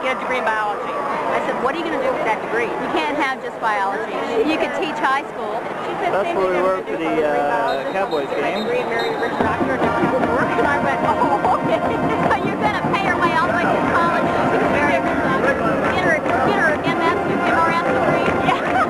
get a degree in biology. I said, what are you going to do with that degree? You can't have just biology. You could teach high school. That's where we were for the Cowboys game. And I went, oh, okay. So you're going to pay her way all the way to college. She's very get her an MRS degree. Yeah.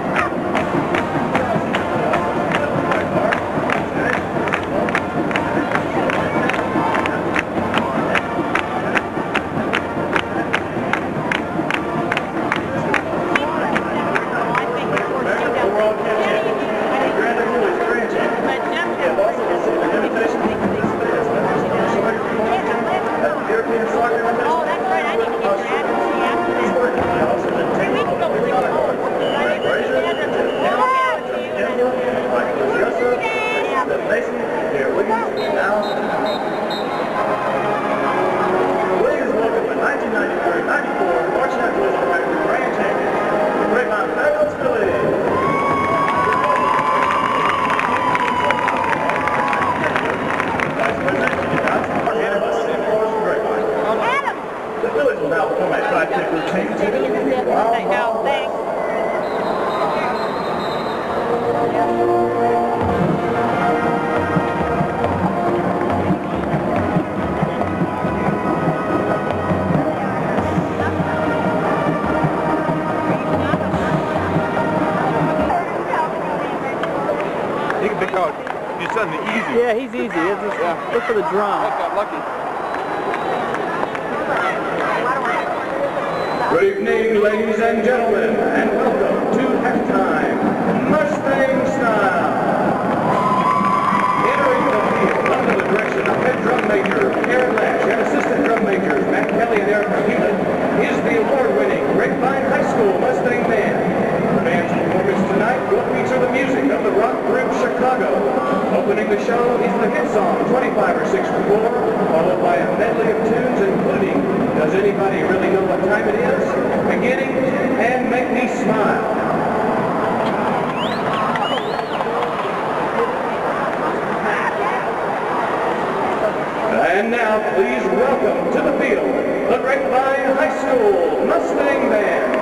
Yeah, he's easy. Look for the drum. I got lucky. Good evening, ladies and gentlemen, and welcome to halftime, Mustang Style. Entering the field under the direction of head drum major Aaron Lash and assistant drum majors Matt Kelly and Eric Heelan is the award-winning Grapevine High School Mustang Band. The band's performance tonight will feature the music of the rock group Chicago. Opening the show is the hit song 25 or 6 for 4, followed by a medley of tunes including Does Anybody Really Know What Time It Is? Beginning and Make Me Smile. And now please welcome to the field the Grapevine High School Mustang Band.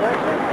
election.